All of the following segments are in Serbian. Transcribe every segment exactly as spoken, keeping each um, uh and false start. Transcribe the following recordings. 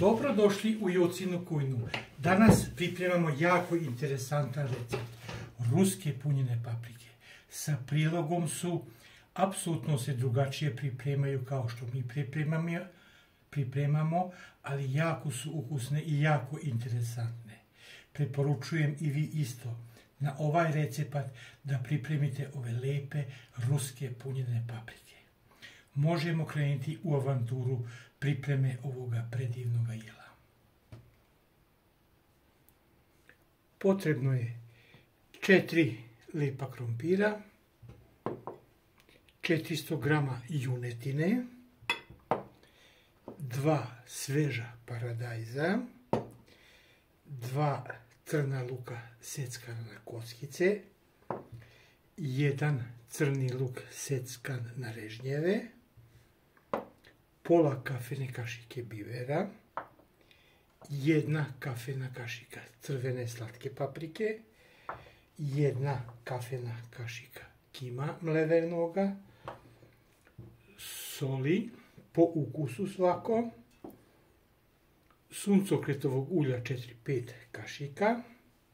Dobrodošli u Jocinu kuhinju. Danas pripremamo jako interesantan recept. Ruske punjene paprike. Sa prilogom su, apsolutno se drugačije pripremaju kao što mi pripremamo, pripremamo, ali jako su ukusne i jako interesantne. Preporučujem i vi isto na ovaj recept da pripremite ove lepe ruske punjene paprike. Možemo krenuti u avanturu pripreme ovoga predivnog jela. Potrebno je četiri lepa krompira, četiristo grama junetine, dva sveža paradajza, dva crna luka seckana na kockice, jedan crni luk seckan na režnjeve, pola kafene kašike bivera, jedna kafena kašika crvene slatke paprike, jedna kafena kašika kima mlevenoga, soli po ukusu svako, suncokretovog ulja četiri do pet kašika,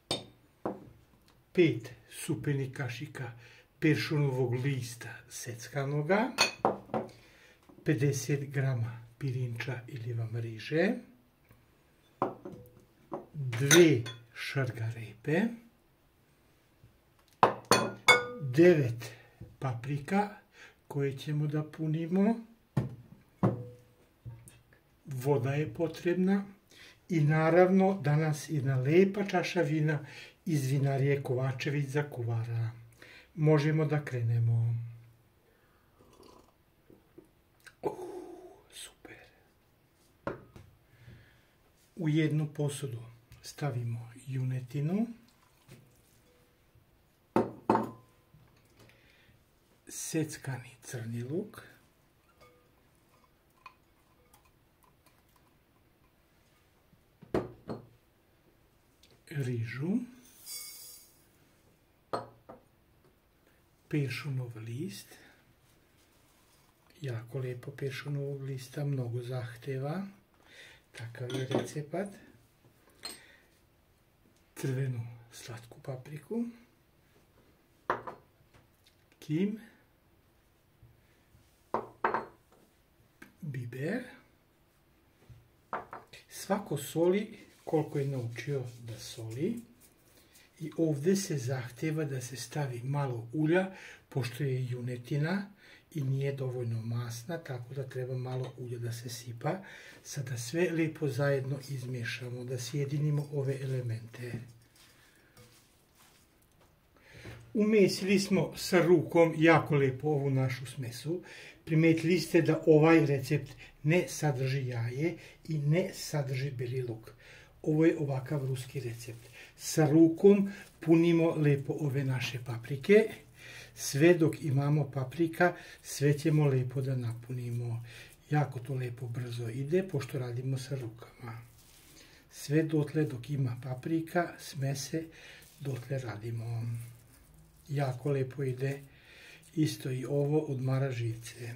pet supenih kašika peršunovog lista seckanoga, pedeset grama pirinča ili vam riže, dve šargarepe, devet paprika koje ćemo da punimo, voda je potrebna i naravno danas jedna lepa čaša vina iz vinarije Kovačević za kuvara. Možemo da krenemo. U jednu posudu stavimo junetinu, seckani crni luk, rižu, peršunov list, jako lepo peršunovog lista, mnogo zahteva. Takav je recept. Crvenu slatku papriku, kim, biber. Svako soli koliko je naučio da soli. I ovdje se zahteva da se stavi malo ulja, pošto je junetina i nije dovoljno masna, tako da treba malo ulja da se sipa. Sada sve lepo zajedno izmiješamo, da sjedinimo ove elemente. Umesili smo sa rukom jako lepo ovu našu smesu. Primetili ste da ovaj recept ne sadrži jaje i ne sadrži beli luk. Ovo je ovakav ruski recept. Sa rukom punimo lepo ove naše paprike. Sve dok imamo paprika, sve ćemo lepo da napunimo. Jako to lepo brzo ide, pošto radimo sa rukama. Sve dotle dok ima paprika, smese, dotle radimo. Jako lepo ide. Isto i ovo odmara živce.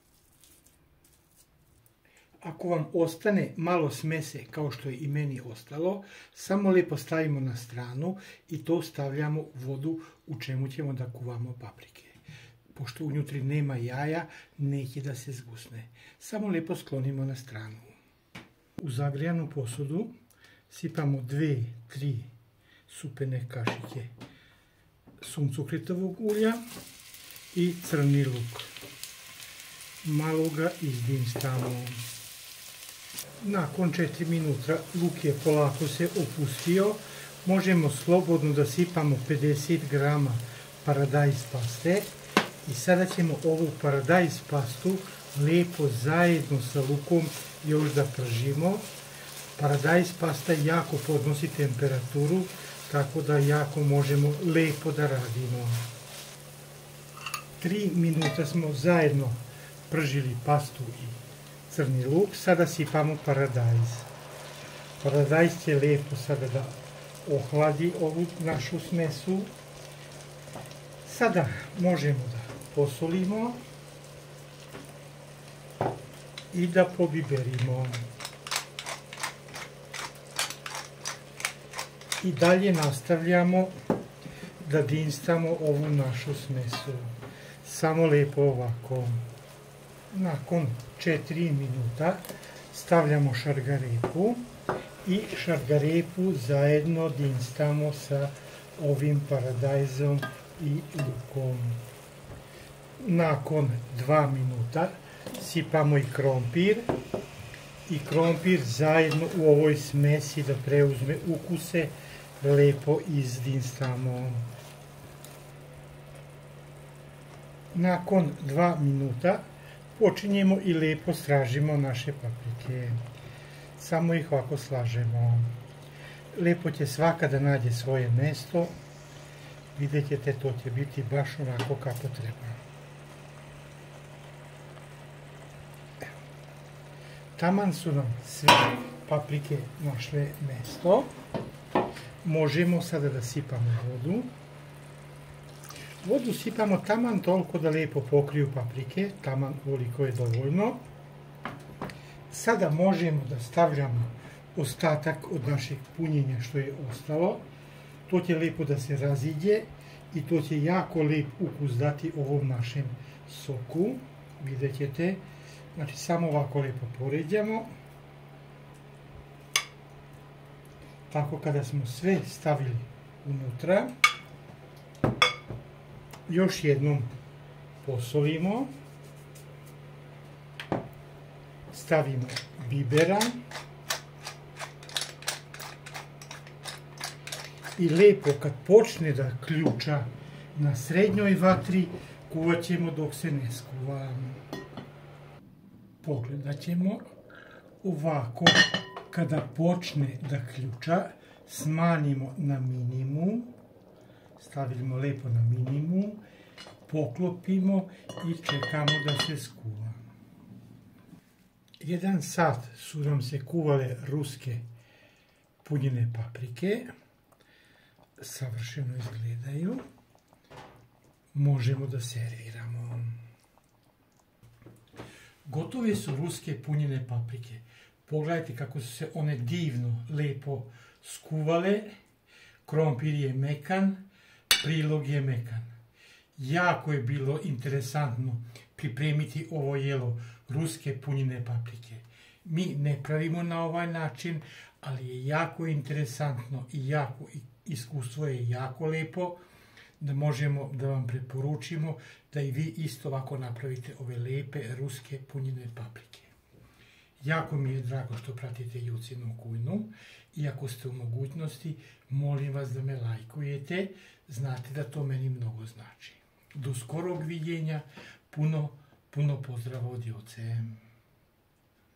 Ako vam ostane malo smese, kao što je i meni ostalo, samo lepo stavimo na stranu i to stavljamo u vodu u čemu ćemo da kuvamo paprike. Pošto unutri nema jaja, neće da se zgusne. Samo lepo sklonimo na stranu. U zagrijanu posudu sipamo dve do tri supene kašike suncokretovog ulja i crni luk. Malo ga izdinstamo. Nakon četiri minuta luk je polako se opustio. Možemo slobodno da sipamo pedeset grama paradajz paste i sada ćemo ovu paradajz pastu lepo zajedno sa lukom još da pržimo. Paradajz pasta jako podnosi temperaturu, tako da jako možemo lepo da radimo. Tri minuta smo zajedno pržili pastu i crni luk, sada sipamo paradajz. Paradajz će lepo sada da ohladi ovu našu smesu. Sada možemo da posolimo i da pobiberimo. I dalje nastavljamo da dinstamo ovu našu smesu. Samo lijepo ovako. Nakon četiri minuta stavljamo šargarepu i šargarepu zajedno dinstamo sa ovim paradajzom i lukom. Nakon dva minuta sipamo i krompir i krompir zajedno u ovoj smesi da preuzme ukuse, lepo izdinstamo. Nakon dva minuta počinjemo i lepo stražimo naše paprike. Samo ih ovako slažemo. Lepo će svaka da nađe svoje mesto. Vidjet ćete, to će biti baš onako kako treba. Taman su nam sve paprike našle mesto. Možemo sada da sipamo vodu. Vodu sipamo taman toliko da lijepo pokriju paprike, taman koliko je dovoljno. Sada možemo da stavljamo ostatak od našeg punjenja što je ostalo. To će lijepo da se raziđe i to će jako lijep ukus dati ovom našem soku. Vidjet ćete. Znači, samo ovako lijepo poređamo. Tako kada smo sve stavili unutra, još jednom posolimo. Stavimo bibera. I lijepo kad počne da ključa na srednjoj vatri, kuvat ćemo dok se ne skuva. Pogledat ćemo ovako, kada počne da ključa, smanjimo na minimum, stavimo lijepo na minimum, poklopimo i čekamo da se skuva. Jedan sat su nam se kuvale ruske punjene paprike, savršeno izgledaju, možemo da serviramo. Gotove su ruske punjene paprike. Pogledajte kako su se one divno, lepo skuvale. Krompir je mekan, prilog je mekan. Jako je bilo interesantno pripremiti ovo jelo ruske punjene paprike. Mi ne pravimo na ovaj način, ali je jako interesantno i jako iskustvo je jako lepo, da možemo da vam preporučimo da i vi isto ovako napravite ove lepe ruske punjene paprike. Jako mi je drago što pratite Jucinu kujnu i ako ste u mogućnosti, molim vas da me lajkujete, znate da to meni mnogo znači. Do skorog viđenja, puno, puno pozdrava od Juce.